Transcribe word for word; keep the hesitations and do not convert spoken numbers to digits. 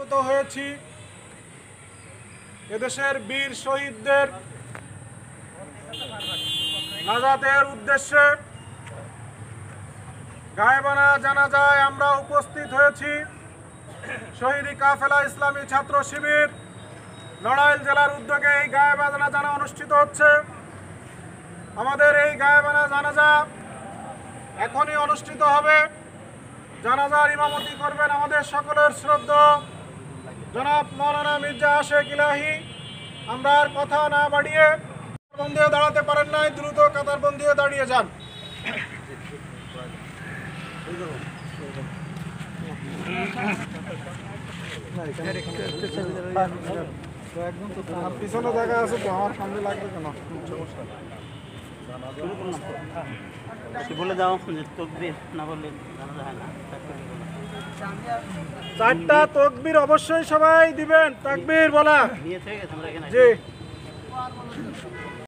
একত্রিত হয়েছি এদেশের বীর শহীদদের নাজাতের উদ্দেশ্যে। গায়েবানা জানাজায় আমরা উপস্থিত হয়েছি। শহীদ কাফেলা ইসলামী ছাত্র শিবির নড়াইল জেলার উদ্যোগে এই গায়েবানা জানা অনুষ্ঠিত হচ্ছে। আমাদের এই গায়েবানা জানাজা এখনই অনুষ্ঠিত হবে। জানাজার ইমামতি করবেন আমাদের সকলের শ্রদ্ধা জনাব মৌলানা মির্জা আশেক ইলাহি। আমরা আর কথা না বাড়িয়ে বন্দিয়ে দাঁড়াতে পারেন নাই, দ্রুত কাতার বন্দিয়ে দাঁড়িয়ে যান। পিছনে জায়গা আছে তো, আমার সামনে লাগবে কেন? বলে দাও তকবীর না বললে জানা যায় না। চারটা তকবীর অবশ্যই সবাই দিবেন। তাকবীর বলা নিয়ে থেকে গেছে আমরা এখানে। জি।